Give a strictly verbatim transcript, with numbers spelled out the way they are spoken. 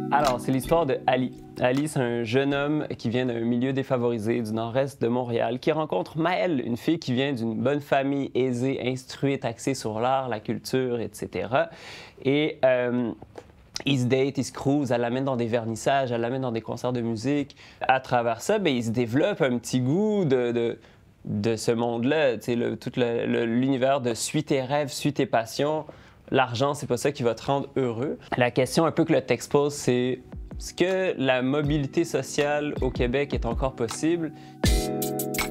Alors, c'est l'histoire de Ali. Ali, c'est un jeune homme qui vient d'un milieu défavorisé du nord-est de Montréal, qui rencontre Maëlle, une fille qui vient d'une bonne famille aisée, instruite, axée sur l'art, la culture, et cetera. Et euh, ils se datent, ils se cruisent, elle l'amène dans des vernissages, elle l'amène dans des concerts de musique. À travers ça, bien, il se développe un petit goût de... de de ce monde-là, tu sais, le, tout le- le- l'univers de suis tes rêves, suis tes passions. L'argent, c'est pas ça qui va te rendre heureux. La question un peu que le texte pose, c'est est-ce que la mobilité sociale au Québec est encore possible?